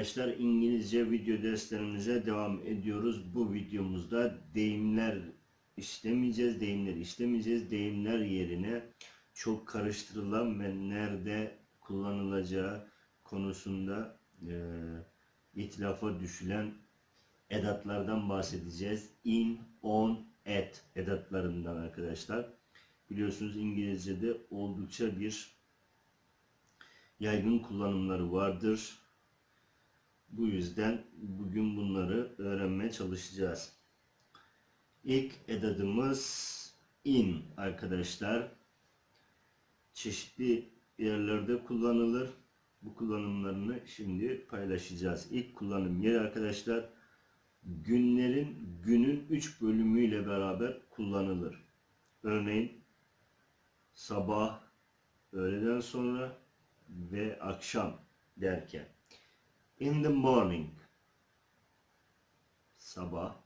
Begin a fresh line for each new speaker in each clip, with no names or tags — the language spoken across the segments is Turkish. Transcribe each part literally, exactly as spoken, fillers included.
arkadaşlar, İngilizce video derslerimize devam ediyoruz. Bu videomuzda deyimler işlemeyeceğiz, deyimleri işlemeyeceğiz. Deyimler yerine çok karıştırılan ve nerede kullanılacağı konusunda e, itilafa düşülen edatlardan bahsedeceğiz. In, on, at edatlarından arkadaşlar. Biliyorsunuz İngilizce'de oldukça bir yaygın kullanımları vardır. Bu yüzden bugün bunları öğrenmeye çalışacağız. İlk edadımız in arkadaşlar. Çeşitli yerlerde kullanılır. Bu kullanımlarını şimdi paylaşacağız. İlk kullanım yeri arkadaşlar günlerin günün üç bölümüyle beraber kullanılır. Örneğin sabah, öğleden sonra ve akşam derken. In the morning, sabah,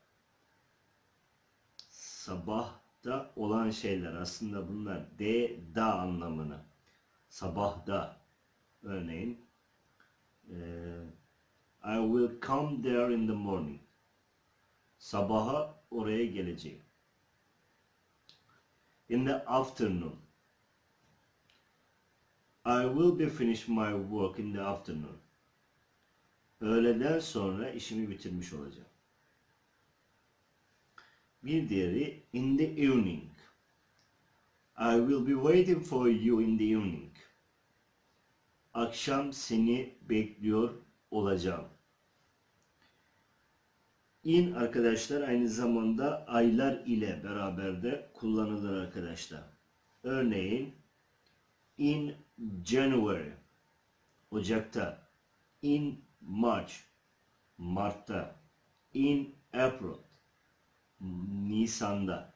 sabahta olan şeyler aslında bunlar de, da anlamına. Sabahda, örneğin I will come there in the morning. Sabaha oraya geleceğim. In the afternoon, I will be finished my work in the afternoon. Öğleden sonra işimi bitirmiş olacağım. Bir diğeri in the evening. I will be waiting for you in the evening. Akşam seni bekliyor olacağım. In arkadaşlar aynı zamanda aylar ile beraber de kullanılır arkadaşlar. Örneğin in January, Ocak'ta. In March, Mart'ta. In April, Nisan'da.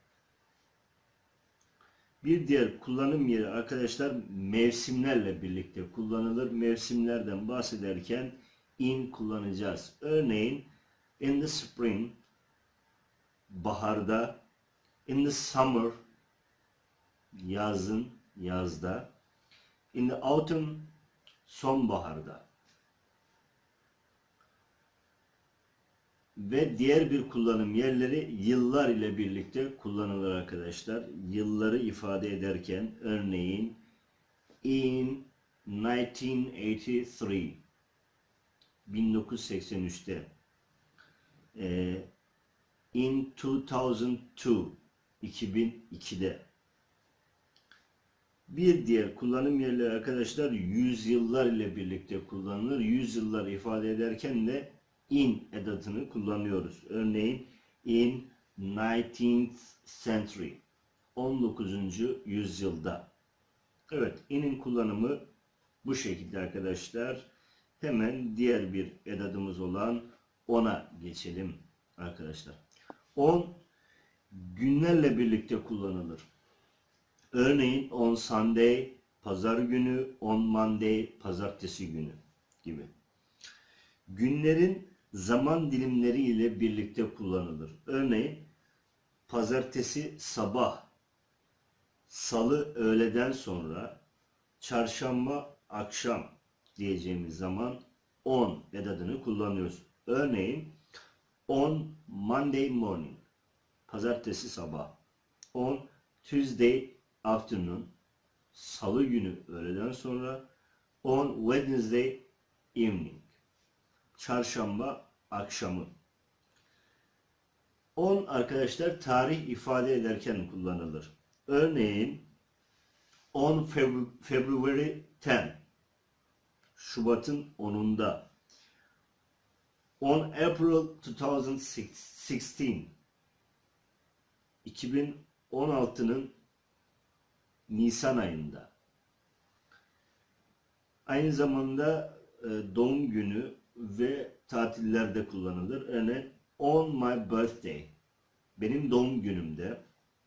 Bir diğer kullanım yeri arkadaşlar mevsimlerle birlikte kullanılır. Mevsimlerden bahsederken in kullanacağız. Örneğin in the spring, baharda. In the summer, yazın, yazda. In the autumn, sonbaharda. Ve diğer bir kullanım yerleri yıllar ile birlikte kullanılır arkadaşlar. Yılları ifade ederken örneğin in nineteen eighty-three, bin dokuz yüz seksen üçte. Ee, in two thousand two, iki bin ikide. Bir diğer kullanım yerleri arkadaşlar yüzyıllar ile birlikte kullanılır. Yüzyıllar ifade ederken de in edatını kullanıyoruz. Örneğin in nineteenth century, on dokuzuncu yüzyılda. Evet, in'in kullanımı bu şekilde arkadaşlar. Hemen diğer bir edadımız olan on'a geçelim arkadaşlar. On günlerle birlikte kullanılır. Örneğin on Sunday, pazar günü, on Monday, pazartesi günü gibi. Günlerin zaman dilimleri ile birlikte kullanılır. Örneğin pazartesi sabah, salı öğleden sonra, çarşamba akşam diyeceğimiz zaman on edadını kullanıyoruz. Örneğin on Monday morning, pazartesi sabah. On Tuesday afternoon, salı günü öğleden sonra. On Wednesday evening, çarşamba akşamı. on arkadaşlar tarih ifade ederken kullanılır. Örneğin on February tenth, Şubat'ın onunda. on April twenty sixteen, iki bin on altı'nın Nisan ayında. Aynı zamanda doğum günü ve tatillerde kullanılır. Örneğin on my birthday, benim doğum günümde.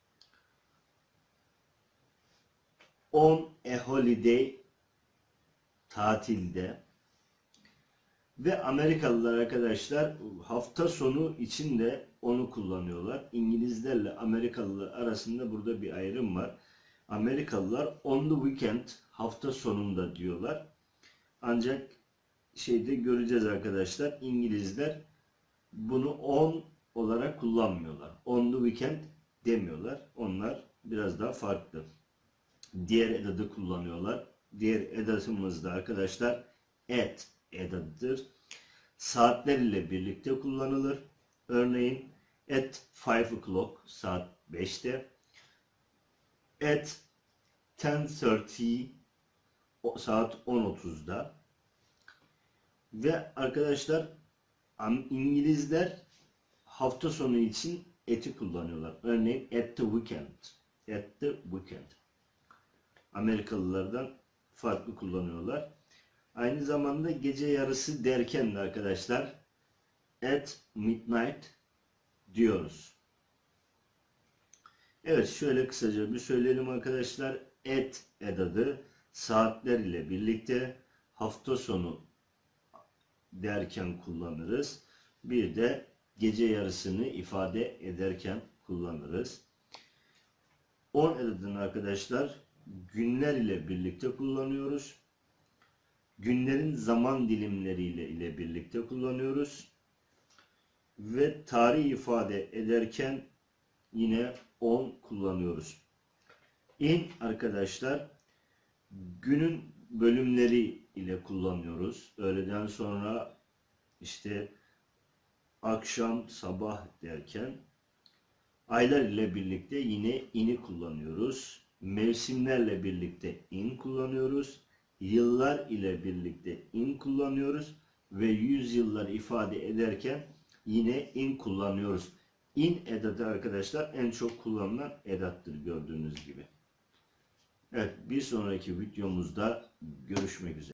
On a holiday, tatilde. Ve Amerikalılar arkadaşlar hafta sonu için de onu kullanıyorlar. İngilizlerle Amerikalılar arasında burada bir ayrım var. Amerikalılar on the weekend, hafta sonunda diyorlar. Ancak şeyde göreceğiz arkadaşlar. İngilizler bunu on olarak kullanmıyorlar. On the weekend demiyorlar. Onlar biraz daha farklı. Diğer edadı kullanıyorlar. Diğer edatımız da arkadaşlar at edadıdır. Saatler ile birlikte kullanılır. Örneğin at five o'clock saat beşte, at ten thirty saat on otuzda ve arkadaşlar İngilizler hafta sonu için at'i kullanıyorlar. Örneğin at the weekend. At the weekend. Amerikalılardan farklı kullanıyorlar. Aynı zamanda gece yarısı derken de arkadaşlar at midnight diyoruz. Evet, şöyle kısaca bir söyleyelim arkadaşlar. At edadı saatler ile birlikte hafta sonu derken kullanırız. Bir de gece yarısını ifade ederken kullanırız. on edadını arkadaşlar günler ile birlikte kullanıyoruz. Günlerin zaman dilimleriyle ile birlikte kullanıyoruz. Ve tarih ifade ederken yine on kullanıyoruz. In arkadaşlar günün bölümleri ile kullanıyoruz. Öğleden sonra işte akşam, sabah derken aylar ile birlikte yine in'i kullanıyoruz. Mevsimlerle birlikte in kullanıyoruz. Yıllar ile birlikte in kullanıyoruz ve yüzyıllar ifade ederken yine in kullanıyoruz. In edatı arkadaşlar en çok kullanılan edattır gördüğünüz gibi. Evet, bir sonraki videomuzda görüşmek üzere.